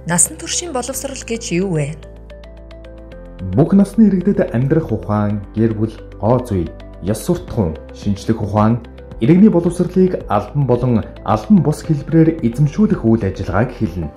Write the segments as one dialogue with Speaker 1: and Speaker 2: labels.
Speaker 1: Насан туршийн боловсрал гэж юу вэ?
Speaker 2: Бүх насны иргэдэд амьдрах ухаан, гэр бүл, гоо зүй, ёс суртахуун, шинжлэх ухаан, иргэний боловсролыг албан болон албан бус хэлбэрээр эзэмшүүлэх үйл ажиллагааг хэлнэ.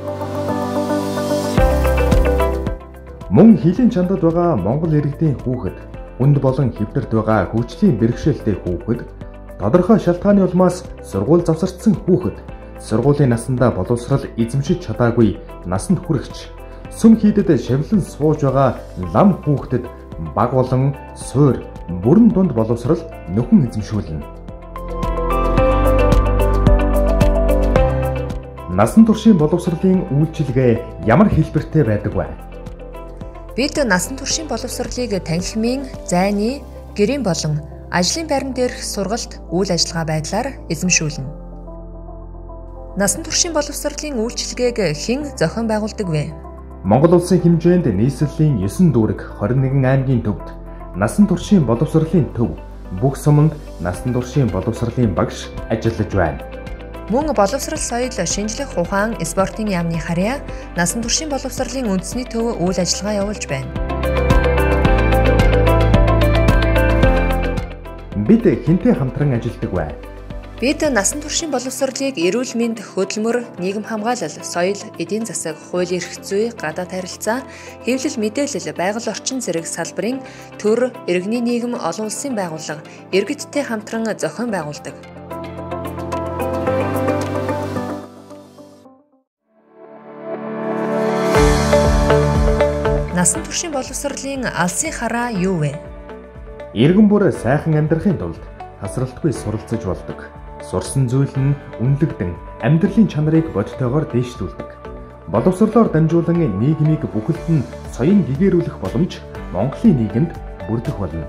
Speaker 2: Мөн хилийн чандад байгаа Монгол иргэдийн хүүхэд, хүнд болон хэвнэрт байгаа хөгжлийн бэрхшээлтэй хүүхэд, тодорхой шалтгааны улмаас сургууль завсардсан хүүхэд, сургуулийн насандаа боловсрал эзэмшиж чадаагүй насанд хүрэгч, сүм хийдэд шавлан сууж байгаа лам хүүхдэд баг болон суур, бүрэн дунд боловсрал нөхөн эзэмшүүлнэ. Насан туршийн боловсролын үйлчилгээ ямар хэлбэртэй байдаг вэ?
Speaker 1: Бид насан туршийн боловсролыг танхимын, зайны, гэрийн болон ажлын байран дээрх сургалт, үйл ажиллагаа байдлаар эзэмшүүлнэ. Насан туршийн боловсролын үйлчилгээг хэн зохион байгуулдаг вэ?
Speaker 2: Монгол улсын хэмжээнд нийслэлийн 9 дүүрэг 21 аймгийн төвд насан туршийн боловсролын төв, бүх суманд насан туршийн боловсролын багш ажиллаж байна.
Speaker 1: Мөн боловсрол соёл, шинжлэх ухаан, спортын яамны харьяа насан туршийн боловсролын үндэсний төв үйл ажиллагаа явуулж байна.
Speaker 2: Бид хэнтэй хамтран ажилладаг вэ?
Speaker 1: Бид насан туршийн боловсролыг эрүүл мэнд, хөдөлмөр, нийгэм хамгаалал, соёл, эдийн засаг, хууль эрх зүй, гадаад харилцаа, хэвлэл мэдээлэл, байгаль орчин зэрэг салбарын төр, иргэний нийгэм, олон улсын байгууллага, иргэдтэй хамтран зохион байгуулдаг. Насан туршийн боловсролын алсын хараа юу вэ?
Speaker 2: Иргэн бүр сайхан амьдрахын тулд тасралтгүй суралцаж болдог. Сурсан зүйл нь үнэлэгдэн амьдралын чанарыг бодтойгоор дээшлүүлдэг. Боловсролоор дамжуулан нийгмийг бүхэлд нь соён гэгээрүүлэх боломж Монголын нийгэмд бүрдэх болно.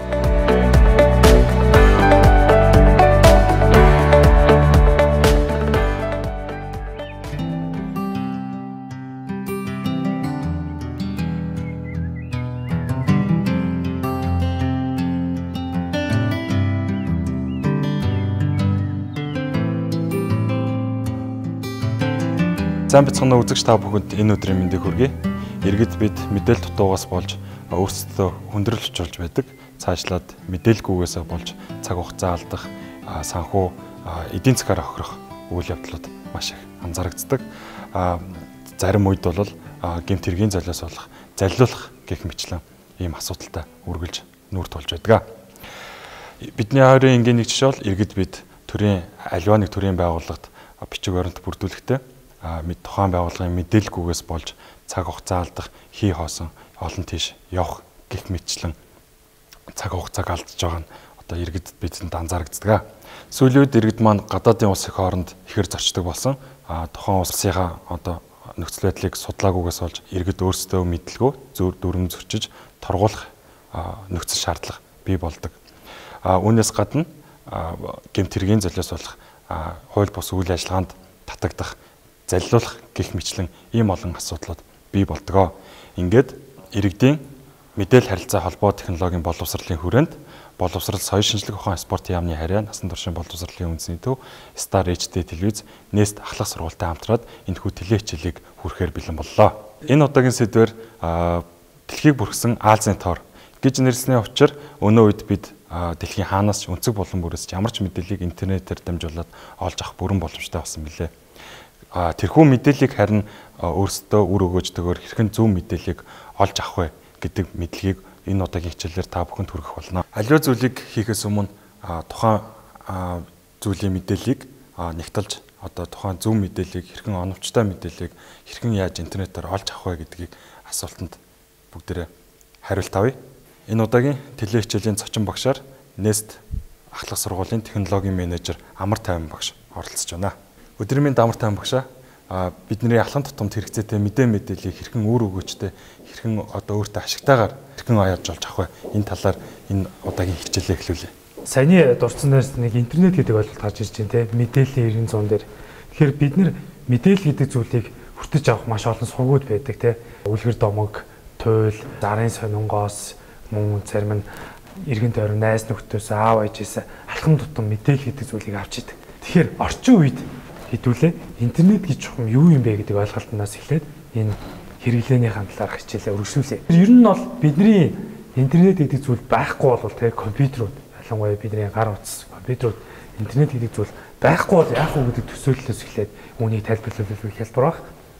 Speaker 3: Сайн бацхан үзэгч та бүхэнд энэ өдрийн мэндийг хүргэе. Иргэд бид мэдээлэл дутуугаас болж өөрсдөө хүндрэлж болж байдаг. Цаашлаад мэдээлгүйгээсээ болж цаг хугацаа алдах, санхүү эдийн засгаар хохирох үйл явдлууд маш их анзаарэгддэг. Зарим үед бол гэмт хэргийн золиос болох заллуулах гэх мэтлэн ийм асуудалтай үргэлж нүүр тулж байдаг. Бидний хоёрын энгийн нэг жишээ бол иргэд бид төрийн аливаа нэг төрийн байгууллагад бичиг баримт бүрдүүлэхдээ тухайн байгууллагын мэдээлэлгүйгээс болж цаг хугацаа алдах, хий хоосон олон тийш явах гэх мэтчлэн цаг хугацааг алдж байгаа нь одоо иргэд бидэнд анзаарэгддэг. Сүүлийн үед иргэд маань гадаадын улсын хооронд ихээр зорчдог болсон. Тухайн улсынхаа одоо нөхцөл байдлыг судлаагүйгээс болж иргэд өөрсдөө мэдлгүй дүрм зөрчиж торгуулах нөхцөл шаардлага бий болдог. Үүнээс гадна гэмт хэргийн золиос болох хууль бус үйл ажиллагаанд татагдах, заллуулах гэх мэтлэн ийм олон асуудлууд бий болдог. Ингээд иргэдийн мэдээлэл харилцаа холбоо технологийн боловсролын хүрээнд боловсрол соёл шинжлэх ухаан спортын яамны харьяа насан туршийн боловсролын үндэсний төв Star HD телевиз Nest ахлах сургуультай хамтраад энэхүү телевизчлийг хүрэхээр бэлэн боллоо. Энэ удаагийн сэдвээр дэлхийг бүрхсэн Азийн тоор гэж нэрлэсний учир өнөө үед бид дэлхийн хаанаас ч өнцөг болон бүрээс ч ямар ч мэдээллийг интернетээр дамжуулаад олж авах бүрэн боломжтой болсон билээ. Тэрхүү мэдээллийг харин өөрсдөө үр өгөөжтэйгээр хэрхэн зөв мэдээллийг олж авах вэ гэдэг мэдлэгийг энэ удаагийн хичээлээр та бүхэнд хүргэх болно. Аливаа зүйлийг хийхээс өмнө тухайн зүйлийн мэдээллийг нэгтэлж одоо тухайн зөв мэдээллийг хэрхэн оновчтой мэдээллийг хэрхэн яаж интернетээр олж авах вэ гэдгийг асуултанд бүгдээрээ хариулт авъя. Энэ удаагийн телевизчлийн зочин багшаар Nest ахлах сургуулийн технологийн менежер Амар Тайван багш оролцож байна. Өдрийн мэнд Амар Тайван багшаа бидний ахлах тутамд хэрэгцээтэй мэдээллийг хэрхэн үр өгөөжтэй хэрхэн одоо өөртөө ашигтайгаар хэрхэн аяарж олж авах вэ? Энэ талаар энэ удаагийн хичээлээ эхлүүлье.
Speaker 4: Саяны дурдсанаас нэг интернет гэдэг ойлголт гарч ирж байна те мэдээллийн 90 дээр. Тэгэхээр бид нэр мэдээлэл гэдэг зүйлийг хүртэж авах маш олон сургууд байдаг те. Үлгэр домог, туйл, зарын сонингоос мөн зарим нь иргэн тойрон найз нөхдөс аав ээжээс алхам тутам мэдээлэл гэдэг зүйлийг авч идэг. Тэгэхээр орчин үед хэдүүлээ интернет гэж юу юм бэ гэдэг ойлголтоноос эхлээд энэ хэрэглээнийхэн талаарх хичээлээ үргэлжлүүлье. Ер нь бол бидний интернет гэдэг зүйл байхгүй бол тэгээ компьютерууд ялангуяа бидний гар утас компьютерууд интернет гэдэг зүйл байхгүй бол яах вэ гэдэг төсөөллөөс эхлээд үүнийг тайлбарлуулах хэлбэр баг.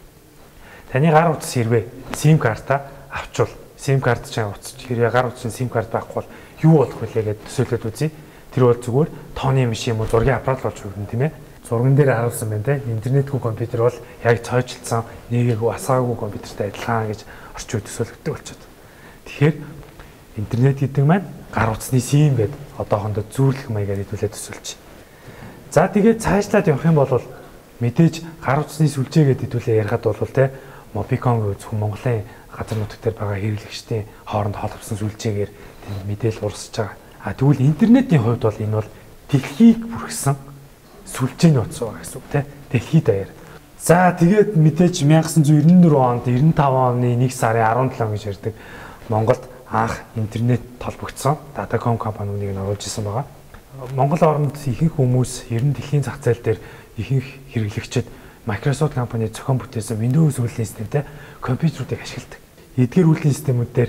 Speaker 4: Таны гар утас хэрвээ SIM карта авчвал SIM карт чинь утас хэрвээ гар утасны SIM карт байхгүй бол юу болох вэ гэдэг төсөөлөд үзье. Тэр бол зүгээр тооны машин юм уу зургийн аппарат болж өгнө тийм ээ. Зурган дээр харуулсан байна те. Интернетгүй компьютер бол яг цойжилсан нэгээгүй асаагүй компьютертэй адилхан гэж орчин үед төсөөлөгддөг болчиход. Тэгэхээр интернет гэдэг маань гар утасны SIM гэдэг одоохондоо зүүрлэх маягаар хэлбэлээ төсөөлж. За тэгээд цаашлаад явах юм бол мэдээж гар утасны сүлжээ гэдэг хэлбэлээ ярихад бол те Mobicom зөвхөн Монголын газар нутаг дээр байгаа хэрэглэгчдийн хооронд холбосон сүлжээгээр мэдээлэл урсж байгаа. Тэгвэл интернетийн хувьд бол энэ бол дэлхийг бүрхсэн сүлжээний утас байгаа гэсэн үг тийм дэлхийд даяар. За тэгээд мэдээж 1994 онд 95 оны 1 сарын 17 гэж ярьдаг Монголд анх интернет толбогдсон Datacom компаниудыг оруулж исэн байгаа. Монгол орнд ихэнх хүмүүс ер нь дэлхийн зах зээл дээр ихэнх хэрэглэгчид Microsoft компани зохион бүтээсэн Windows үйлдвэрлэлийн системтэй компьютеруудыг ашигладаг. Эдгээр үйлдвэрлэлийн системүүд дээр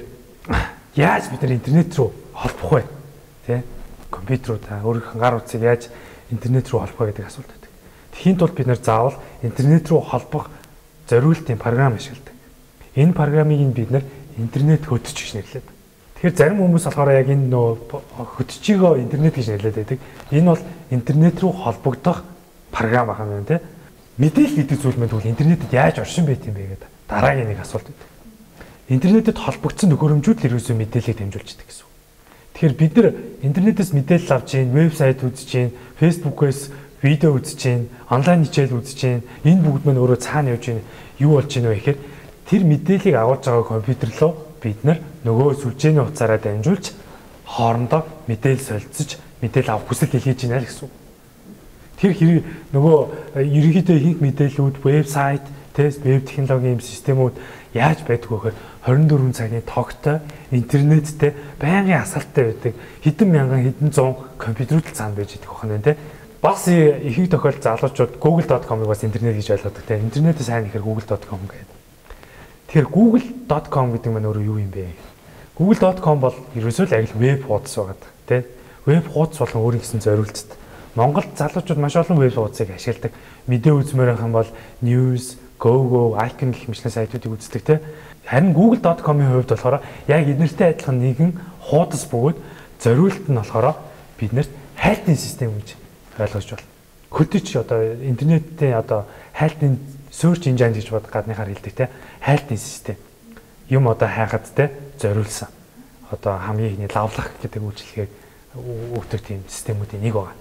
Speaker 4: яаж бид нар интернет рүү холбох вэ? Тэ? Компьютеруудаа өөрийнхөө гар утсыг яаж интернет рүү холбох вэ гэдэг асуулт байдаг. Тэхийн тулд бид нар заавал интернет рүү холбох зориултын програм ашигладаг. Энэ програмыг бид нар интернет хөтөч гэж нэрлэдэг. Тэгэхээр зарим хүмүүс болохоор яг энэ нөө хөтчийгөө интернет гэж нэрлэдэг байдаг. Энэ бол интернет рүү холбогдох програм байгаа юм тийм. Мэдээлэл гэдэг зүйл маань тэгвэл интернетэд яаж оршин байт юм бэ гэдэг дараагийн нэг асуулт байдаг. Интернетэд холбогдсон төхөөрөмжүүд л ерөөсөө мэдээллийг дамжуулж байдаг гэсэн. Тэгэхээр бид нар интернетээс мэдээлэл авч чинь, вебсайт үзэж чинь, фэйсбүүкээс видео үзэж чинь, онлайн хичээл үзэж чинь, энэ бүгд маань өөрөө цаана явж чинь юу болж чинь вэ гэхээр тэр мэдээллийг агуулж байгаа компьютер руу бид нар нөгөө сүлжээний утсаараа дамжуулж хоорондоо мэдээлэл солилцож, мэдээлэл авах хүсэл илгээж байна л гэсэн. Тэр хэрэг нөгөө ерөнхийдөө ихэнх мэдээллүүд вебсайт, тест, веб технологийн системүүд яаж байдаг вэ гэхээр 24 цагийн тогттой интернеттэй байнгын асаалттай байдаг хэдэн мянган хэдэн зуун компьютерүүд цаана байж идэх байна те. Бас ихэнх тохиолдолд залуучууд google.com-ыг бас интернет гэж ойлгодог те. Интернетээ сайн ихээр google.com гэдэг. Тэгэхээр google.com гэдэг нь өөрөө юу юм бэ? Google.com бол ерөөсөө л яг л веб хуудас байгаа те. Веб хуудас болон өөрийн гэсэн зориулцад Монголд залуучууд маш олон веб хуудасыг ашигладаг. Мэдээ үзмээр байх юм бол News, Go, Icon гэх мэтлэн сайтуудыг үздэг те. Харин google.com-ийн хувьд болохоор яг эднэртэй адилхан нэгэн хуудас бөгөөд зориулт нь болохоор биднэрт хайлтын систем гэж ойлгож байна. Хөтөч одоо интернетийн одоо хайлтын search engine гэж гадныхаар хэлдэг те. Хайлтын систем. Юм одоо хайхад те зориулсан. Одоо хамгийн ихний лавлах гэдэг үйлчилгээг өгдөг тийм системүүдийн нэг байна.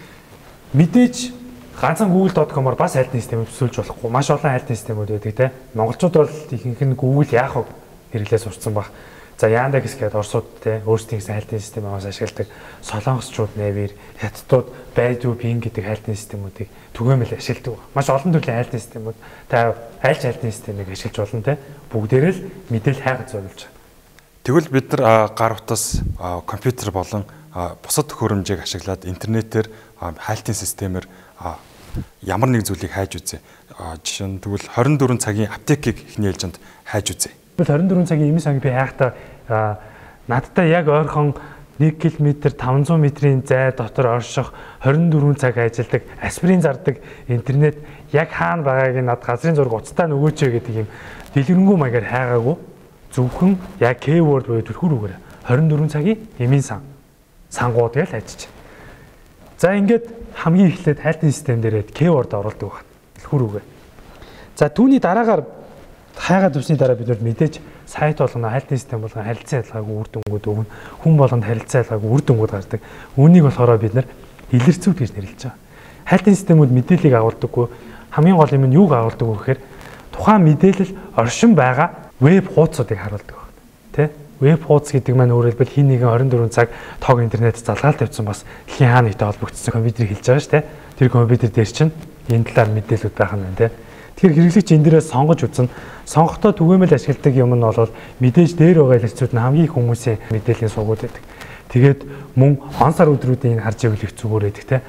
Speaker 4: Мэдээж ганцхан google.com-оор бас хайлтын систем төсөөлж болохгүй. Маш олон хайлтын системүүд байдаг те. Монголчууд бол ихэнх нь Google яах вэ хэрэглээ сурцсан баг. За Yandex гэдэг орсууд те өөрсдийн гэсэн хайлтын системээс ашигладаг. Солонгосчууд Naver, Хятадууд Baidu, Bing гэдэг хайлтын системүүдийг түгээмэл ашигладаг. Маш олон төрлийн хайлтын системүүд та аль хайлтын системийг ашиглаж болно те. Бүгдээрээ л мэдээлэл хайхад зориулж байгаа.
Speaker 3: Тэгвэл бид нар гар утас, компьютер болон бусад төхөөрөмжийг ашиглаад интернетээр хайлтын системээр ямар нэг зүйлийг хайж үзье. Жишээ нь тэгвэл 24 цагийн аптекийг эхний ээлжинд хайж үзье.
Speaker 4: Тэгвэл 24 цагийн эмийн санг би хайхтаа надтай яг ойрхон 1 км 500 м-ийн зай дотор орших 24 цаг ажилладаг, аспирин зардаг интернет яг хаана байгааг над газрын зураг уцтай нөгөөч гэдэг юм дэлгэрэнгүй маягаар хайгаагүй зөвхөн яг keyword буюу түлхүүрүүгээр 24 цагийн эмийн сангууд гэж хайчих. За ингээд хамгийн эхлээд хайлтын систем дээрээ keyword оруулдаг байна. Түлхүүрүүгээ. За түүний дараагаар хайгаад авсны дараа бид мэдээж сайт болгоно хайлтын систем болгон харилцан ялгаагүй үр дүнгууд өгнө. Хүн болгонд харилцан ялгаагүй үр дүнгууд гардаг. Үүнийг болохоор бид нар илэрцүүд гэж нэрлэж байгаа. Хайлтын системүүд мэдээллийг агуулдаггүй. Хамгийн гол юм нь юуг агуулдаг вэ гэхээр тухайн мэдээлэл оршин байгаа веб хуудсуудыг харуулдаг байна. Тэ? Веб хуудас гэдэг маань өөрөөр хэлбэл хин нэгэн 24 цаг тоог интернет залгаалт тавьсан бас дэлхийн хаана нэгтэй холбогдсон компьютерийг хэлж байгаа шүү дээ. Тэр компьютер дээр чинь энэ талаар мэдээлэлүүд байх нь байна те. Тэгэхээр хэрэглэгч энэ дээрээ сонгож үзэн сонгохдоо түгээмэл ашигладаг юм нь бол мэдээж дээр байгаа илэрцүүд нь хамгийн их хүмүүсийн мэдээллийн сувгууд байдаг. Тэгээд мөн он сар өдрүүдийн харж ивэл их зүгээр байдаг те.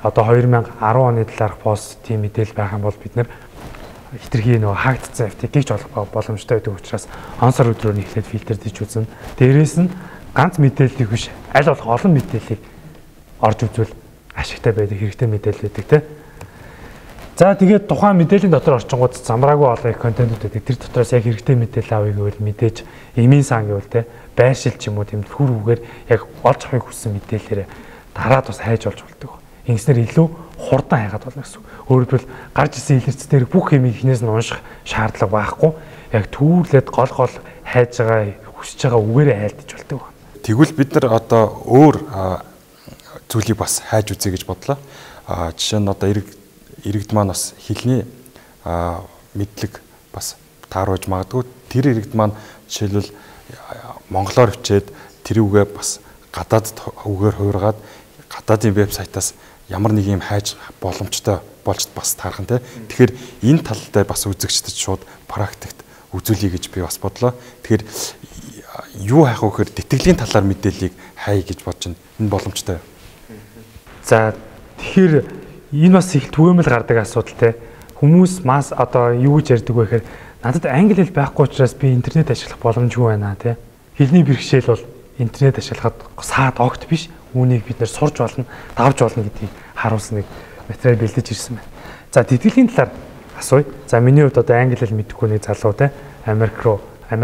Speaker 4: одоо 2010 оны талаарх пост тийм мэдээлэл байх юм бол бид нэр хитрхи нөгөө хаагдсан FTP-г ч олох боломжтой байдаг учраас онцор өдрөөр нь эхлээд фильтрдэж үзнэ. Дээрээс нь ганц мэдээллийг биш аль болох олон мэдээллийг орж үзвэл ашигтай байдаг, хэрэгтэй мэдээлэл байдаг тийм. За тэгээд тухайн мэдээллийн дотор орчингууд замраагүй олон их контентууд байдаг. Тэр дотроос яг хэрэгтэй мэдээлэл авъя гэвэл мэдээж эмийн сан гэвэл те байршил ч юм уу тийм хүрүүгээр яг олж авахыг хүссэн мэдээлэлээр дараад бас хайж олж болдог. Ингэснээр илүү хурдан хайгаад болно гэсэн. Өөрөөр хэлбэл гарч ирсэн илэрцээр бүх юм ихнээс нь унших шаардлага байхгүй. Яг түүрлээд гол хайж байгаа хүсэж байгаа үгээрээ хайлтж болдог.
Speaker 3: Тэгвэл бид нар одоо өөр зүйлийг бас хайж үзье гэж бодлоо. Жишээ нь одоо иргэд маань бас хэлний мэдлэг бас тааруулж магадгүй. Тэр иргэд маань жишээлбэл монголоор бичээд тэр үгээ бас гадаад үгээр хуургаад гадаадын вебсайтаас ямар нэг юм хайж боломжтой болж бас таархан те. Тэгэхээр энэ талтай бас үзэгчдэд шууд практикт үзүүлье гэж би бас бодлоо. Тэгэхээр юу хайх вэ гэхээр тэтгэлийн талаар мэдээллийг хай гэж бодож байна. Энэ боломжтой.
Speaker 4: За тэгэхээр энэ бас их түгээмэл гардаг асуудал те. Хүмүүс мас одоо юу гэж ярьдаг вэ гэхээр надад англи хэл байхгүй учраас би интернет ашиглах боломжгүй байна те. Хэлний бэрхшээл бол интернет ашиглахад саад огт биш. Үүнийг бид нэр сурж болно, давж болно гэдгийг харуулсан нэг материал бэлдэж ирсэн байна. За тэтгэлийн талаар асууя. За миний хувьд одоо англи хэл мэдэхгүй нэг залуу те Америкт одоо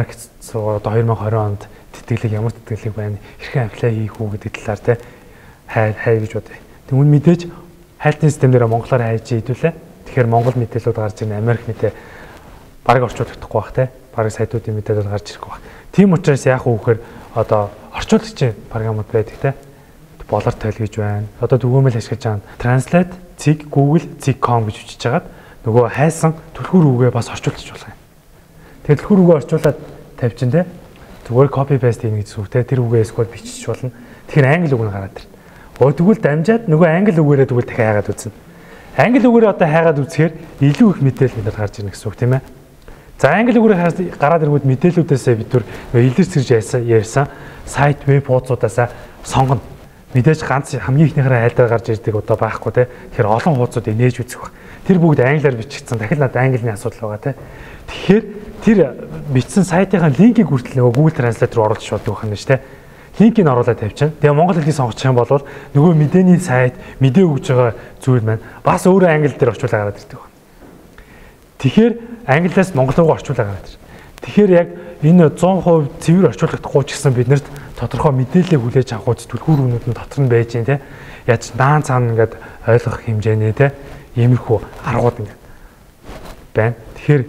Speaker 4: 2020 онд тэтгэлэг ямар тэтгэлэг байна, хэрхэн аплай хийх үү гэдэг талаар те хай гэж бодъё. Тэгвэл мэдээж хайлтны системээр монголоор хайж хийдүүлээ. Тэгэхээр монгол мэдээлэлүүд гарч ирнэ, Америк мэдээ бараг орчуулагдахгүй бах те. Бараг сайтуудын мэдээлэлүүд гарч ирэхгүй бах. Тийм учраас яах вэ гэхээр одоо орчуулагчийн програмууд байдаг те. Болор тойл гэж байна. Одоо түгээмэл ашиглаж байгаа Translate, Zig, Google, Zig.com гэж бичиж хагаад нөгөө хайсан түлхүүр үгээ бас орчуулж болох юм. Тэгээд түлхүүр үгээ орчуулад тавьчин те. Зүгээр copy paste хийх гэсэн үг те. Тэр үгээ эсвэл бичиж болно. Тэгэхээр англи үг нь гараад ирнэ. Тэгвэл дамжаад нөгөө англи үгээрээ тэгвэл дахиад хайгаад үзнэ. Англи үгээрээ одоо хайгаад үзэхээр илүү их мэдээлэл мэдээд гарч ирнэ гэсэн үг тийм ээ. За англи үгээрээ гараад ирэнгүүт мэдээллүүдээсээ бид нар илэрч ирж ярьсан сайт веб хуудасуудаас сонгоно. Мэдээж ганц хамгийн ихнийхээ айлдаар гарч ирдэг одоо байхгүй те. Тэгэхээр олон хуудасууд нээж үзэх баг. Тэр бүгд англиар бичигдсэн. Дахин надад английн асуудал байгаа те. Тэгэхээр тэр бичсэн сайтынхаа линкийг хүртэл нөгөө Google Translate руу оруулж шууд өгөх юм шүү те. Линкийг оруулаад тавьчихна. Тэгээ монгол хэлийг сонгочих юм бол нөгөө мэдээний сайт, мэдээ өгж байгаа зүйл маань бас өөрөө англи дээр орчуулаад гараад ирдэг байна. Тэгэхээр англиас монгол руу орчуулаад гараад ирнэ. Тэгэхээр яг энэ 100% цэвэр орчуулагдахгүй ч гэсэн биднэрт тодорхой мэдээлэл хүлээж авах үз түлхүүр үнүүд нь дотор нь байж гин те. Яаж даан цаана ингээд ойлгох хэмжээний те. Иймэрхүү аргууд ингээд байна. Тэгэхээр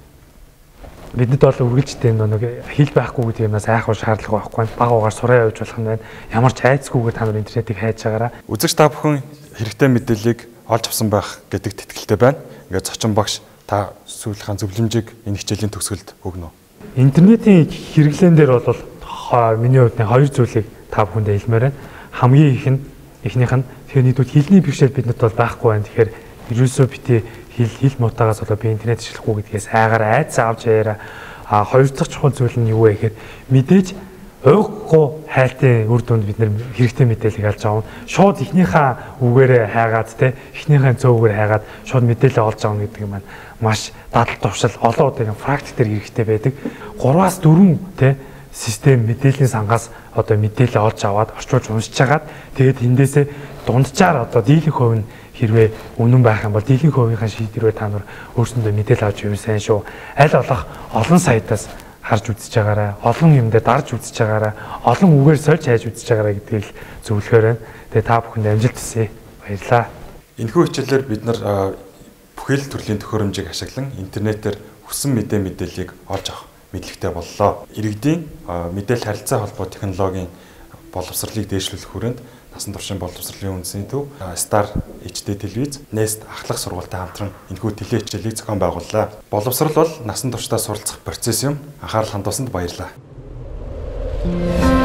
Speaker 4: бидэд бол үргэлжтэй нэг хэл байхгүй гэдэг юмнаас айхгүй шаардлага байхгүй. Бага угаар сураа явуулж болох нь байна. Ямар ч айцгүйгээр та нар интернетийг хайж байгаараа.
Speaker 3: Үзэгч та бүхэн хэрэгтэй мэдээллийг олж авсан байх гэдэг тэтгэлтэй байна. Ингээд зочин багш та сүүлийнхаа зөвлөмжийг энэ хичээлийн төгсгөлд өгнө үү?
Speaker 4: Интернетийн хэрэглэн дээр бол миний хувьд хоёр зүйлийг та бүхэндээ хэлмээр байна. Хамгийн ихнийх нь тэгэхээр нэгдүгээр хэлний бэрхшээл бидэнд бол байхгүй байна. Тэгэхээр ерөөсөө бити хэл мутаагаас болоо би интернет ашиглахгүй гэдгээс айгаар айц авч яараа. Хоёр дахь чухал зүйл нь юу вэ гэхээр мэдээж уйггүй хайлтын үр дүнд бид нэр хэрэгтэй мэдээлэл олж авна. Шууд ихнийхээ үгээрээ хайгаад те ихнийхээ зөөгөөр хайгаад шууд мэдээлэл олж авна гэдэг юм байна. Маш дадал тувшил олон удаа практик дээр хэрэгтэй байдаг. 3-4 те систем мэдээллийн сангаас одоо мэдээлэл олж аваад орчуулж уншиж хагаад тэгээд эндээсээ дунджаар одоо дийлэнх хувь нь хэрвээ үнэн байх юм бол дийлэнх хувийнхаа шийдвэрээ та нар өөрсөндөө мэдээлэл авч явна сайн шүү. Аль болох олон сайтаас харж үзэж байгаарай. Олон юмдээ дарж үзэж байгаарай. Олон үгээр сольж хайж үзэж байгаарай гэдгийг л зөвлөхөөр байна. Тэгээ та бүхэнд амжилт хүсье. Баярлалаа.
Speaker 3: Энэхүү хичээлээр бид нар бүхэл төрлийн төхөөрөмжийг ашиглан интернетээр хүссэн мэдээллийг олж авах мэдлэгтэй боллоо. Иргэдийн мэдээлэл харилцаа холбоо технологийн боловсролыг дээшлүүлэх хүрээнд насан туршийн боловсролын үндэсний төв Star HD телевиз Nest ахлах сургуультай хамтран энэхүү теле хичээлийг зохион байгууллаа. Боловсрол бол насан туршдаа суралцах процесс юм. Анхаарал хандуусанд баярлалаа.